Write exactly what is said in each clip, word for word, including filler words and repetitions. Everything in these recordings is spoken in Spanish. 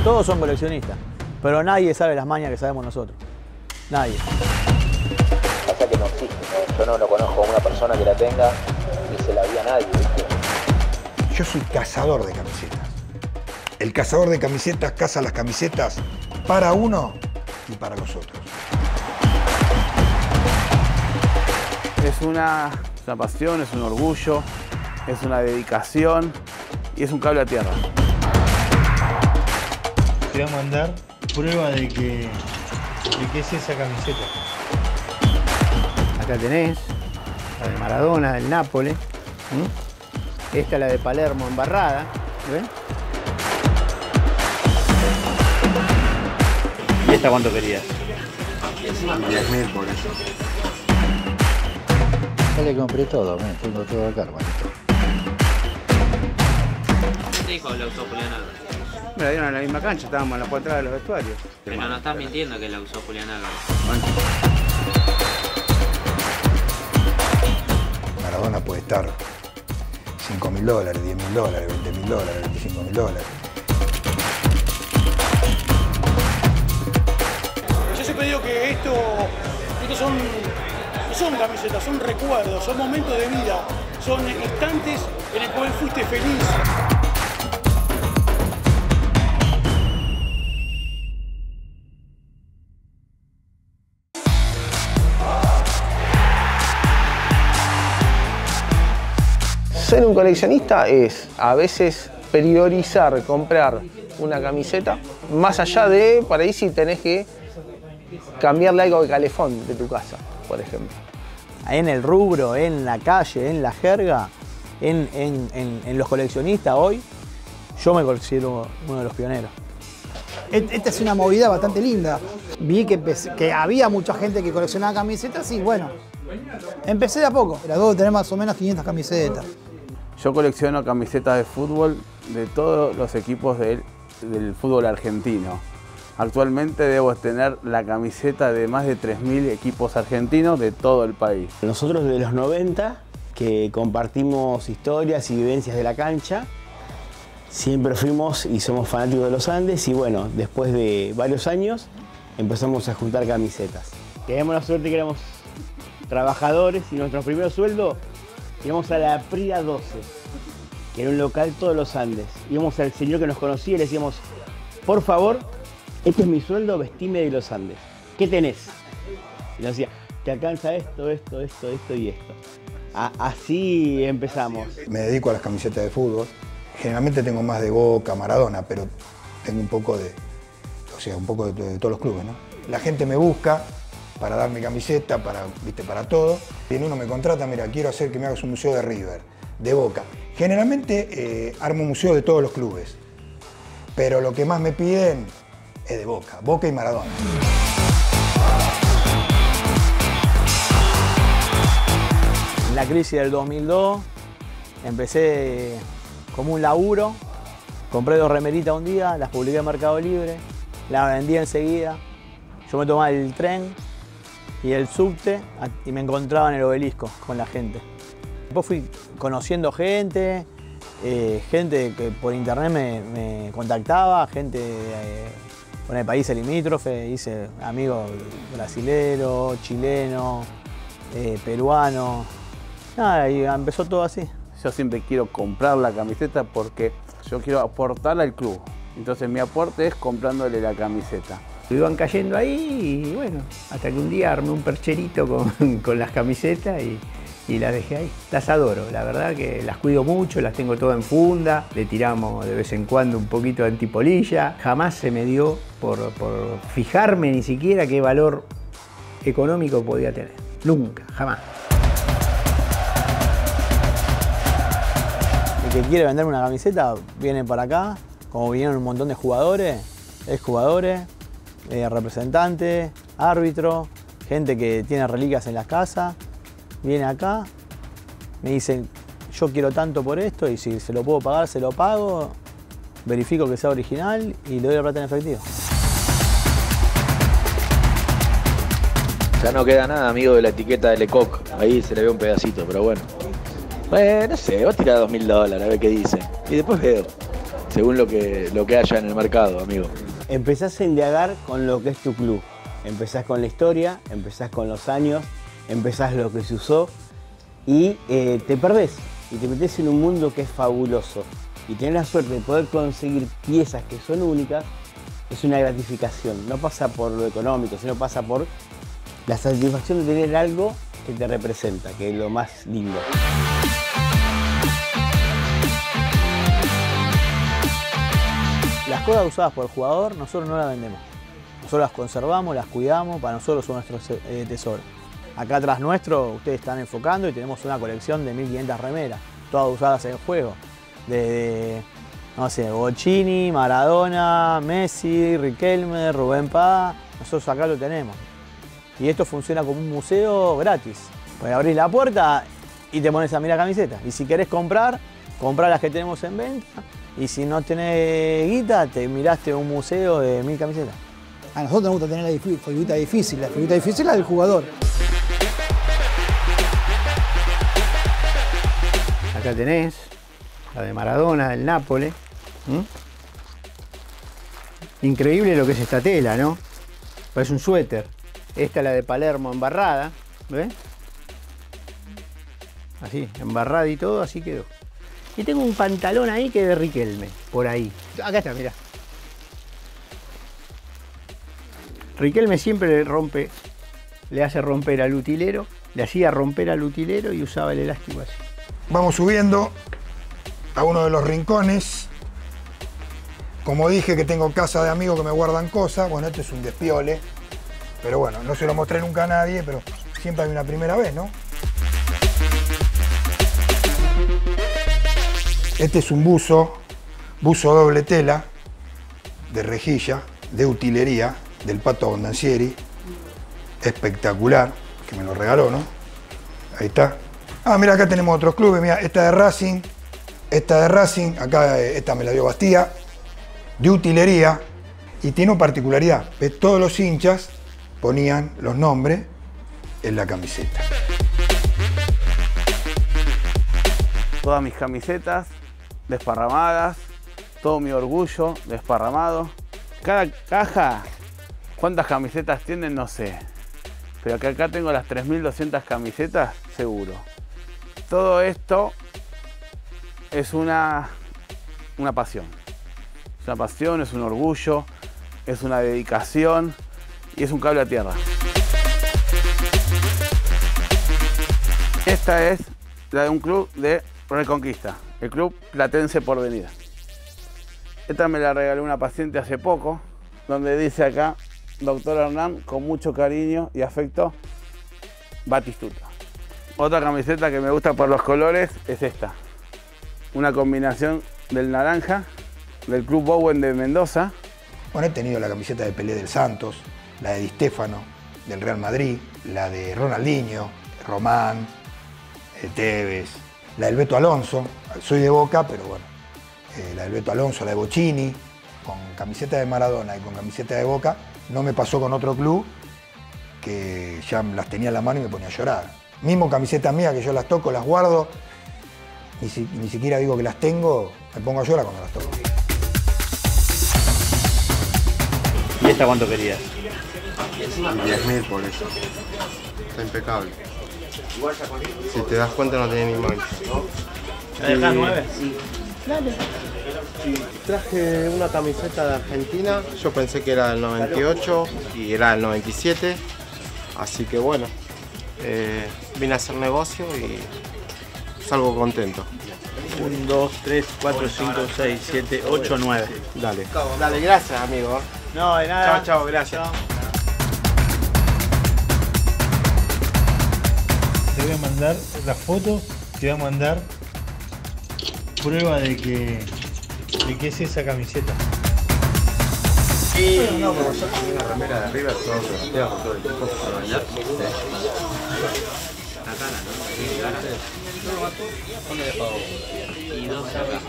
Todos son coleccionistas, pero nadie sabe las mañas que sabemos nosotros. Nadie. Pasa que no existe, ¿no? Yo no lo conozco a una persona que la tenga ni se la vi a nadie, ¿viste? Yo soy cazador de camisetas. El cazador de camisetas caza las camisetas para uno y para los otros. Es una, es una pasión, es un orgullo, es una dedicación y es un cable a tierra. Te voy a mandar prueba de que, de que es esa camiseta. Acá tenés la de Maradona, del Nápoles. ¿Mm? Esta es la de Palermo embarrada. ¿Ven? ¿Y esta cuánto querías? diez mil por eso. Ya le compré todo, me tengo todo acá, hermanito. ¿Qué te dijo que la usó Julián Álvarez? Me la dieron en la misma cancha, estábamos en la entrada de los vestuarios. Pero no estás mintiendo que la usó Julián Álvarez. Bueno. Maradona puede estar cinco mil dólares, diez mil dólares, veinte mil dólares, veinticinco mil dólares. Yo siempre digo que esto, esto son, no son camisetas, son recuerdos, son momentos de vida, son instantes en el cual fuiste feliz. Ser un coleccionista es a veces priorizar comprar una camiseta más allá de, para ahí si tenés que cambiarle algo de calefón de tu casa, por ejemplo. En el rubro, en la calle, en la jerga, en, en, en, en los coleccionistas hoy, yo me considero uno de los pioneros. Esta es una movida bastante linda. Vi que, empecé, que había mucha gente que coleccionaba camisetas y bueno, empecé de a poco. Pero debo tener más o menos quinientas camisetas. Yo colecciono camisetas de fútbol de todos los equipos del, del fútbol argentino. Actualmente debo tener la camiseta de más de tres mil equipos argentinos de todo el país. Nosotros de los noventa, que compartimos historias y vivencias de la cancha, siempre fuimos y somos fanáticos de los Andes y bueno, después de varios años empezamos a juntar camisetas. Teníamos la suerte que éramos trabajadores y nuestro primer sueldo íbamos a la Prida doce, que era un local todos los Andes. Íbamos al señor que nos conocía y le decíamos, por favor, este es mi sueldo, vestime de los Andes. ¿Qué tenés? Y nos decía, te alcanza esto, esto, esto, esto y esto. A así empezamos. Me dedico a las camisetas de fútbol. Generalmente tengo más de Boca, Maradona, pero tengo un poco de, o sea, un poco de, de todos los clubes, ¿no? La gente me busca para darme camiseta, para, viste, para todo. Y en uno me contrata, mira, quiero hacer que me hagas un museo de River, de Boca. Generalmente eh, armo un museo de todos los clubes, pero lo que más me piden es de Boca, Boca y Maradona. En la crisis del dos mil dos empecé como un laburo, compré dos remeritas un día, las publiqué en Mercado Libre, las vendí enseguida. Yo me tomaba el tren y el subte y me encontraba en el Obelisco con la gente. Después fui conociendo gente, eh, gente que por internet me, me contactaba, gente eh, con el país limítrofe, hice amigos brasileros, chilenos, eh, peruanos. Nada, y empezó todo así. Yo siempre quiero comprar la camiseta porque yo quiero aportar al club. Entonces mi aporte es comprándole la camiseta. Iban cayendo ahí y bueno, hasta que un día armé un percherito con, con las camisetas y, y las dejé ahí. Las adoro, la verdad que las cuido mucho, las tengo todas en funda, le tiramos de vez en cuando un poquito de antipolilla. Jamás se me dio por, por fijarme ni siquiera qué valor económico podía tener. Nunca, jamás. El que quiere vender una camiseta viene para acá, como vinieron un montón de jugadores, exjugadores, eh, representantes, árbitros, gente que tiene reliquias en las casas, viene acá, me dicen, yo quiero tanto por esto y si se lo puedo pagar, se lo pago, verifico que sea original y le doy la plata en efectivo. Ya no queda nada, amigo, de la etiqueta de Lecoq. Ahí se le ve un pedacito, pero bueno. Bueno, no sé, voy a tirar dos mil dólares a ver qué dice. Y después veo. según lo que, lo que haya en el mercado, amigo. Empezás a indagar con lo que es tu club. Empezás con la historia, empezás con los años, empezás lo que se usó y eh, te perdés y te metés en un mundo que es fabuloso. Y tener la suerte de poder conseguir piezas que son únicas es una gratificación. No pasa por lo económico, sino pasa por la satisfacción de tener algo que te representa, que es lo más lindo. Las cosas usadas por el jugador nosotros no las vendemos. Nosotros las conservamos, las cuidamos, para nosotros son nuestros eh, tesoros. Acá atrás nuestro, ustedes están enfocando y tenemos una colección de mil quinientas remeras, todas usadas en el juego. De, no sé, Bocini, Maradona, Messi, Riquelme, Rubén Pá, nosotros acá lo tenemos. Y esto funciona como un museo gratis. Pues abrís la puerta y te pones a mirar camisetas. Y si querés comprar, comprá las que tenemos en venta. Y si no tenés guita, te miraste un museo de mil camisetas. A nosotros nos gusta tener la figurita difícil. La figurita difícil es la del jugador. Acá tenés la de Maradona, del Nápoles. ¿Mm? Increíble lo que es esta tela, ¿no? Parece un suéter. Esta es la de Palermo embarrada, ¿ves? Así, embarrada y todo, así quedó. Y tengo un pantalón ahí que es de Riquelme, por ahí. Acá está, mirá. Riquelme siempre le rompe, le hace romper al utilero, le hacía romper al utilero y usaba el elástico así. Vamos subiendo a uno de los rincones. Como dije que tengo casa de amigos que me guardan cosas, bueno, este es un despiole. Pero bueno, no se lo mostré nunca a nadie, pero siempre hay una primera vez, ¿no? Este es un buzo, buzo doble tela, de rejilla, de utilería, del Pato Abondancieri. Espectacular, que me lo regaló, ¿no? Ahí está. Ah, mira, acá tenemos otros clubes, mira, esta de Racing, esta de Racing, acá esta me la dio Bastía, de utilería, y tiene una particularidad, ¿ves? Todos los hinchas ponían los nombres en la camiseta. Todas mis camisetas desparramadas, todo mi orgullo desparramado. Cada caja, ¿cuántas camisetas tienen? No sé. Pero acá, acá tengo las tres mil doscientas camisetas, seguro. Todo esto es una, una pasión. Es una pasión, es un orgullo, es una dedicación y es un cable a tierra. Esta es la de un club de Reconquista, el Club Platense Porvenir. Esta me la regaló una paciente hace poco, donde dice acá, doctor Hernán, con mucho cariño y afecto, Batistuta. Otra camiseta que me gusta por los colores es esta. Una combinación del naranja, del Club Bowen de Mendoza. Bueno, he tenido la camiseta de Pelé del Santos, la de Di Stéfano, del Real Madrid, la de Ronaldinho, Román, Tevez, la del Beto Alonso, soy de Boca, pero bueno, eh, la del Beto Alonso, la de Bocini, con camiseta de Maradona y con camiseta de Boca, no me pasó con otro club que ya las tenía en la mano y me ponía a llorar. Mismo camiseta mía que yo las toco, las guardo, ni, si, ni siquiera digo que las tengo, me pongo a llorar cuando las toco. ¿Y esta cuánto querías? diez mil por eso. Está impecable. Si te das cuenta no tiene ni mancha. ¿Me dejas nueve? Dale. Traje una camiseta de Argentina, yo pensé que era del noventa y ocho y era del noventa y siete, así que bueno, eh, vine a hacer negocio y salgo contento. uno, dos, tres, cuatro, cinco, seis, siete, ocho, nueve. Dale. Dale, gracias amigo. No, de nada. Chao, chao, gracias. Chao. Te voy a mandar la foto, te voy a mandar prueba de que, de que es esa camiseta. Sí, no, pero yo tengo una remera de arriba, todo sorteado con todo el equipo para bailar. La cara, ¿no? La cara. ¿Dónde dejó? Y dos acá.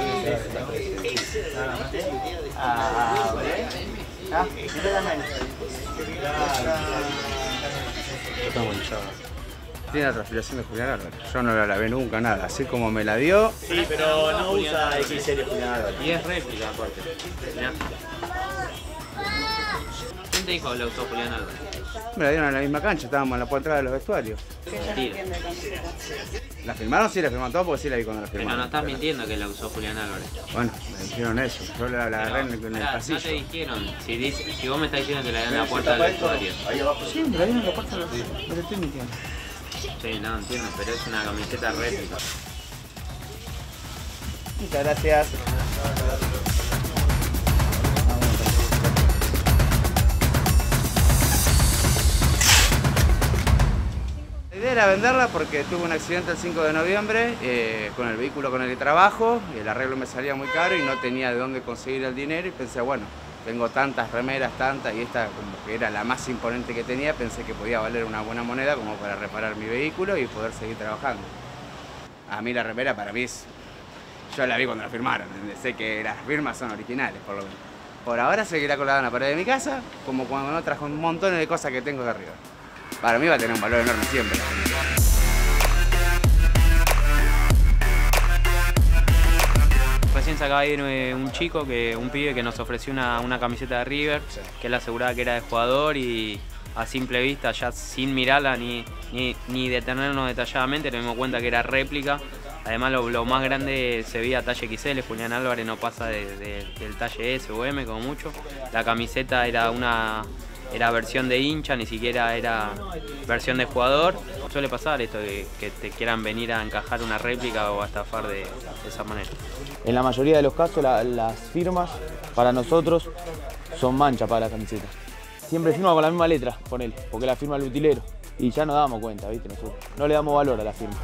Ah, ¿vale? Ah, mira la mano. Está manchada. tiene la transpiración de Julián Álvarez. Yo no la lavé nunca, nada. Así como me la dio. Sí, pero no usa X L Julián Álvarez. Y es réplica aparte. Mirá. ¿Quién te dijo que la usó Julián Álvarez? Me la dieron en la misma cancha, estábamos en la puerta de los vestuarios. Mentira. ¿La filmaron? Sí, la filmaron todo porque sí la vi cuando la Pero filmaron. no estás mintiendo que la usó Julián Álvarez. Bueno, me dijeron eso. Yo la, la agarré en el, en el Mirá, pasillo. no te dijeron. Si, dice, si vos me estás diciendo que la dieron en la puerta del vestuario. Sí, me la dieron en la puerta del vestuario. No te estoy mintiendo. Sí, no entiendo, pero es una camiseta réplica. Muchas gracias. La idea era venderla porque tuve un accidente el cinco de noviembre eh, con el vehículo con el que trabajo, y el arreglo me salía muy caro y no tenía de dónde conseguir el dinero, y pensé, bueno, tengo tantas remeras, tantas, y esta como que era la más imponente que tenía, pensé que podía valer una buena moneda como para reparar mi vehículo y poder seguir trabajando. A mí la remera para mí es... Yo la vi cuando la firmaron, ¿entendés? Sé que las firmas son originales, por lo menos. Por ahora seguirá colgada en la pared de mi casa, como cuando no trajo un montón de cosas que tengo de arriba. Para mí va a tener un valor enorme siempre. Recién se acaba de ir eh, un chico, que, un pibe que nos ofreció una, una camiseta de River, que él aseguraba que era de jugador, y a simple vista, ya sin mirarla ni, ni, ni detenernos detalladamente, nos dimos cuenta que era réplica. Además lo, lo más grande se veía talle X L, Julián Álvarez no pasa de, de, del talle S o M como mucho. La camiseta era una era versión de hincha, ni siquiera era versión de jugador. Suele pasar esto de que te quieran venir a encajar una réplica o a estafar de, de esa manera. En la mayoría de los casos la, las firmas para nosotros son manchas para la camiseta. Siempre firma con la misma letra, con él, porque la firma el utilero. Y ya nos damos cuenta, ¿viste? Nosotros no le damos valor a la firma.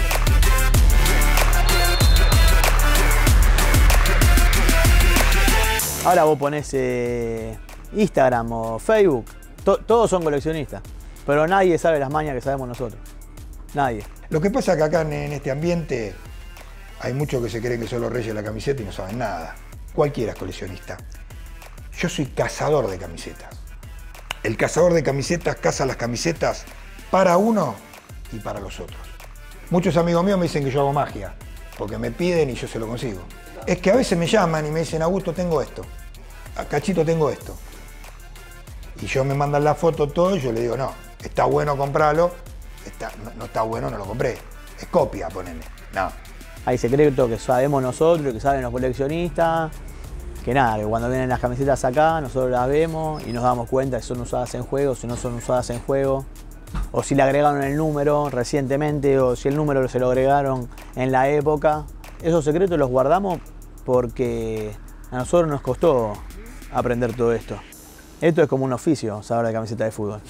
Ahora vos ponés eh, Instagram o Facebook, to, todos son coleccionistas, pero nadie sabe las mañas que sabemos nosotros. Nadie. Lo que pasa es que acá en, en este ambiente hay muchos que se creen que son los reyes de la camiseta y no saben nada. Cualquiera es coleccionista. Yo soy cazador de camisetas. El cazador de camisetas caza las camisetas para uno y para los otros. Muchos amigos míos me dicen que yo hago magia, porque me piden y yo se lo consigo. Es que a veces me llaman y me dicen, Augusto, tengo esto, a Cachito tengo esto. Y yo me mandan la foto todo y yo le digo, no, está bueno comprarlo, está, no, no está bueno, no lo compré. Es copia, poneme. No. Hay secretos que sabemos nosotros, que saben los coleccionistas, que nada, que cuando vienen las camisetas acá, nosotros las vemos y nos damos cuenta si son usadas en juego, si no son usadas en juego, o si le agregaron el número recientemente, o si el número se lo agregaron en la época. Esos secretos los guardamos porque a nosotros nos costó aprender todo esto. Esto es como un oficio, saber de camiseta de fútbol.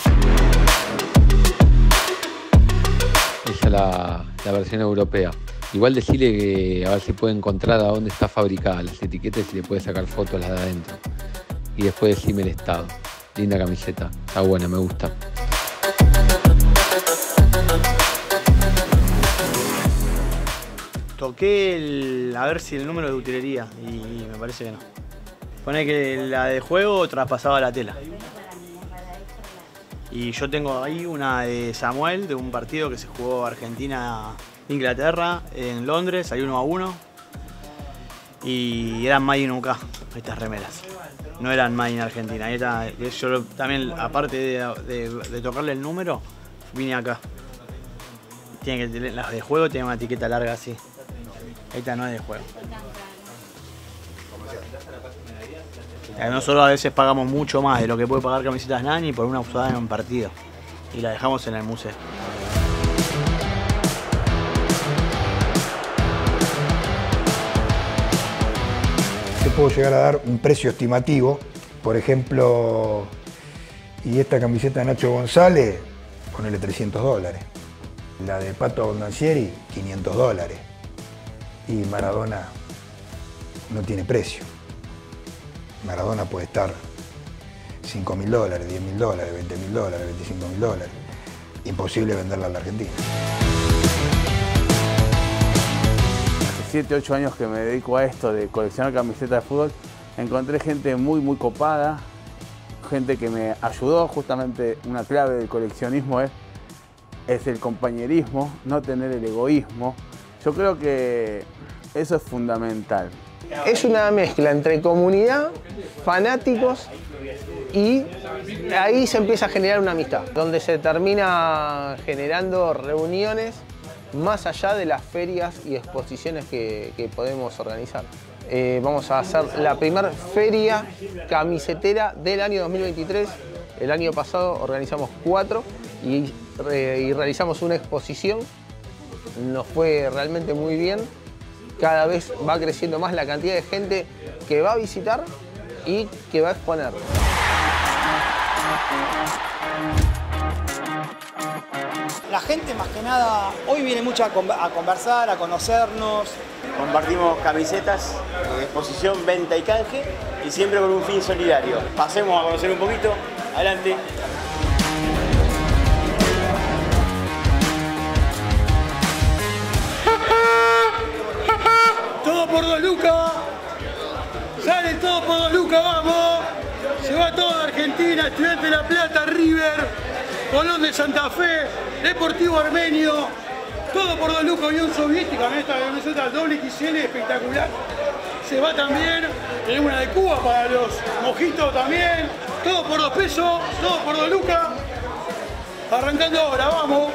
Esa es la, la versión europea. Igual decirle que a ver si puede encontrar a dónde está fabricada las etiquetas y le puede sacar fotos las de adentro. Y después decirme el estado. Linda camiseta, está buena, me gusta. Toqué el, a ver si el número de utilería y me parece que no. Pone que la de juego traspasaba la tela. Y yo tengo ahí una de Samuel, de un partido que se jugó Argentina-Inglaterra en Londres, hay uno a uno. Y eran Made in U K, estas remeras. No eran Made in Argentina. Era, yo también, aparte de, de, de tocarle el número, vine acá. Tiene que, las de juego tienen una etiqueta larga así. Esta no es de juego. Nosotros a veces pagamos mucho más de lo que puede pagar Camisetas Nani por una usada en un partido. Y la dejamos en el museo. Te puedo llegar a dar un precio estimativo. Por ejemplo, y esta camiseta de Nacho González, ponele trescientos dólares. La de Pato Abondancieri, quinientos dólares. Y Maradona no tiene precio. Maradona puede estar cinco mil dólares, diez mil dólares, veinte mil dólares, veinticinco mil dólares. Imposible venderla a la Argentina. Hace siete, ocho años que me dedico a esto de coleccionar camisetas de fútbol, encontré gente muy, muy copada, gente que me ayudó. Justamente una clave del coleccionismo es es el compañerismo, no tener el egoísmo. Yo creo que eso es fundamental. Es una mezcla entre comunidad, fanáticos y ahí se empieza a generar una amistad, donde se termina generando reuniones más allá de las ferias y exposiciones que, que podemos organizar. Eh, vamos a hacer la primera feria camisetera del año dos mil veintitrés. El año pasado organizamos cuatro y, re, y realizamos una exposición. Nos fue realmente muy bien. Cada vez va creciendo más la cantidad de gente que va a visitar y que va a exponer. La gente más que nada hoy viene mucho a, con a conversar, a conocernos. Compartimos camisetas, exposición, venta y canje y siempre con un fin solidario. Pasemos a conocer un poquito. Adelante. Todo por dos lucas. Sale todo por dos lucas, vamos. Se va toda Argentina, Estudiantes de La Plata, River, Colón de Santa Fe, Deportivo Armenio. Todo por dos lucas, Unión Soviética, esta camiseta doble X L espectacular. Se va también, tenemos una de Cuba para los mojitos también. Todo por dos pesos, todo por dos lucas. Arrancando ahora, vamos.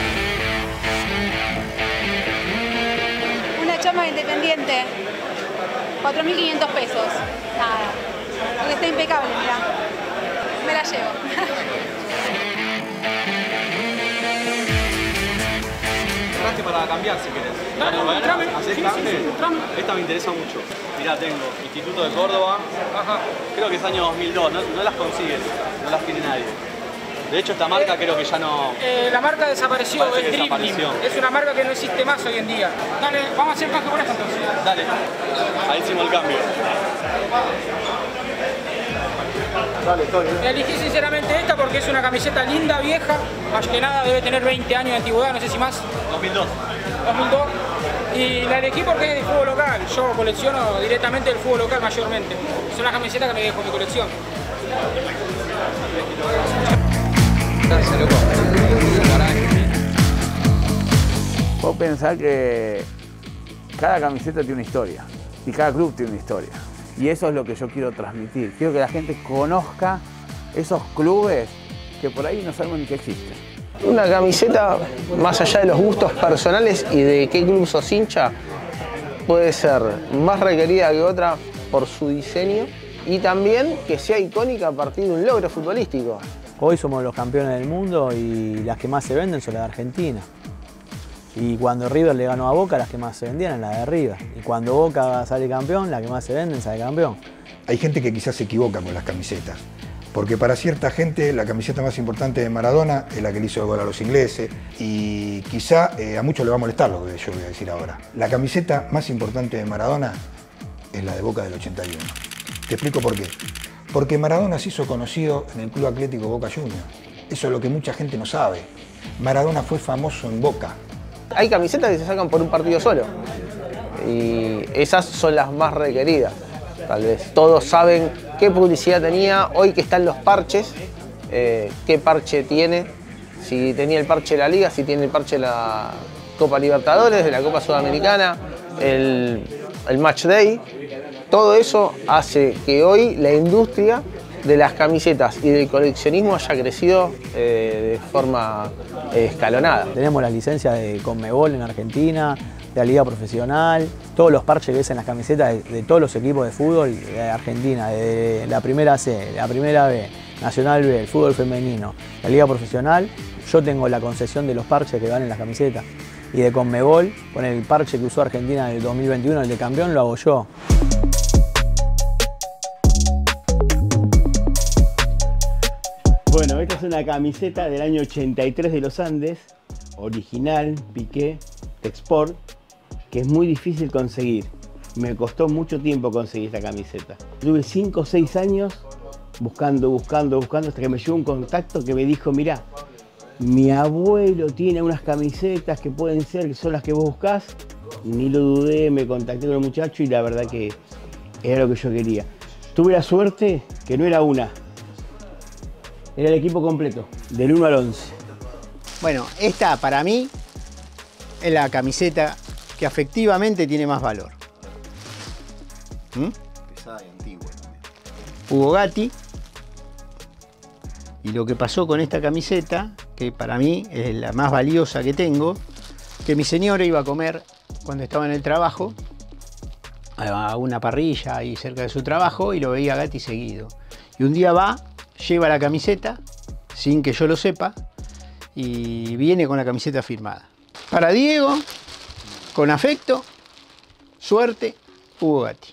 Una chama independiente, cuatro mil quinientos pesos. Nada, porque está impecable, mirá. Me la llevo. Para cambiar si querés. Dale, dale, trame. ¿Hacés sí, canje? Sí, sí, trame. Esta me interesa mucho. Mirá, tengo Instituto de Córdoba. Ajá. Creo que es año dos mil dos. No, no las consigues. No las tiene nadie. De hecho, esta marca eh, creo que ya no... Eh, la marca desapareció. Es Dribbling. Es una marca que no existe más hoy en día. Dale, vamos a hacer canje por esto entonces. Dale. Ahí hicimos el cambio. Dale, estoy, ¿eh? Elegí sinceramente esta porque es una camiseta linda, vieja, más que nada debe tener veinte años de antigüedad, no sé si más. dos mil dos. dos mil dos. Y la elegí porque es de fútbol local, yo colecciono directamente el fútbol local mayormente. Es una camiseta que me dejo en mi colección. Vos pensás que cada camiseta tiene una historia y cada club tiene una historia. Y eso es lo que yo quiero transmitir. Quiero que la gente conozca esos clubes que por ahí no sabemos ni que existen. Una camiseta, más allá de los gustos personales y de qué club sos hincha, puede ser más requerida que otra por su diseño y también que sea icónica a partir de un logro futbolístico. Hoy somos los campeones del mundo y las que más se venden son las de Argentina. Y cuando River le ganó a Boca, las que más se vendían eran las de River. Y cuando Boca sale campeón, las que más se venden sale campeón. Hay gente que quizás se equivoca con las camisetas. Porque para cierta gente la camiseta más importante de Maradona es la que le hizo el gol a los ingleses. Y quizá eh, a muchos le va a molestar lo que yo voy a decir ahora. La camiseta más importante de Maradona es la de Boca del ochenta y uno. Te explico por qué. Porque Maradona se hizo conocido en el Club Atlético Boca Juniors. Eso es lo que mucha gente no sabe. Maradona fue famoso en Boca. Hay camisetas que se sacan por un partido solo y esas son las más requeridas. Tal vez todos saben qué publicidad tenía, hoy que están los parches, eh, qué parche tiene, si tenía el parche de la Liga, si tiene el parche de la Copa Libertadores, de la Copa Sudamericana, el, el Match Day. Todo eso hace que hoy la industria de las camisetas y del coleccionismo haya crecido eh, de forma eh, escalonada. Tenemos las licencias de Conmebol en Argentina, de la Liga Profesional, todos los parches que ves en las camisetas de, de todos los equipos de fútbol de Argentina, de la primera C, la primera B, Nacional B, el fútbol femenino, la Liga Profesional. Yo tengo la concesión de los parches que van en las camisetas. Y de Conmebol, con el parche que usó Argentina en el dos mil veintiuno, el de campeón, lo hago yo. Bueno, esta es una camiseta del año ochenta y tres de los Andes, original, Piqué, Texport, que es muy difícil conseguir. Me costó mucho tiempo conseguir esta camiseta. Tuve cinco o seis años buscando, buscando, buscando, hasta que me llegó un contacto que me dijo, mirá, mi abuelo tiene unas camisetas que pueden ser, que son las que vos buscás. Ni lo dudé, me contacté con el muchacho y la verdad que era lo que yo quería. Tuve la suerte que no era una. Era el equipo completo, del uno al once. Bueno, esta para mí es la camiseta que afectivamente tiene más valor. ¿Mm? Pesada y antigua también. Hugo Gatti. Y lo que pasó con esta camiseta, que para mí es la más valiosa que tengo, que mi señora iba a comer cuando estaba en el trabajo a una parrilla ahí cerca de su trabajo y lo veía a Gatti seguido. Y un día va, lleva la camiseta, sin que yo lo sepa, y viene con la camiseta firmada. Para Diego, con afecto, suerte, Hugo Gatti.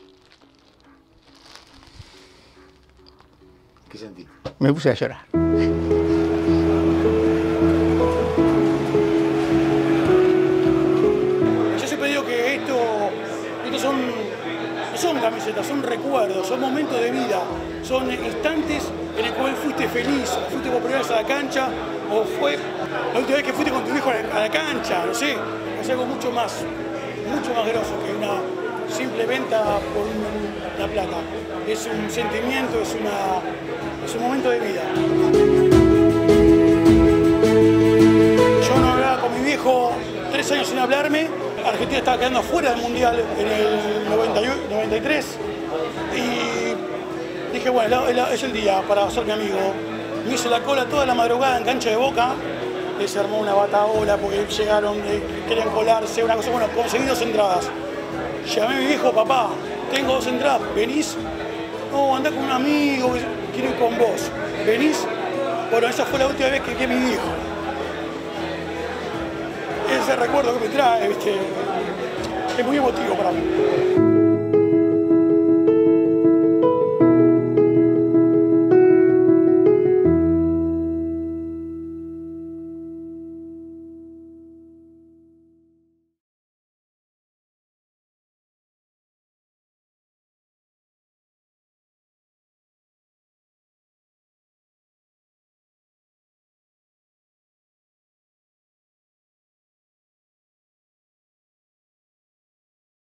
¿Qué sentí? Me puse a llorar. Yo siempre digo que esto, estos son, no son camisetas, son recuerdos, son momentos de vida, son instantes en el cual fuiste feliz, o fuiste por primera vez a la cancha, o fue la última vez que fuiste con tu hijo a la, a la cancha, no sé, es algo mucho más, mucho más grosso que una simple venta por un, la plata. Es un sentimiento, es, una, es un momento de vida. Yo no hablaba con mi viejo tres años sin hablarme. Argentina estaba quedando fuera del Mundial en el noventa y tres. Y dije, bueno, es el día para ser mi amigo. Me hice la cola toda la madrugada en cancha de Boca. Se armó una bataola porque llegaron, querían colarse, una cosa. Bueno, conseguí dos entradas. Llamé a mi viejo, papá, tengo dos entradas, ¿venís? No, andá con un amigo, quiero ir con vos. ¿Venís? Bueno, esa fue la última vez que vi a mi viejo. Ese recuerdo que me trae, ¿viste? Es muy emotivo para mí.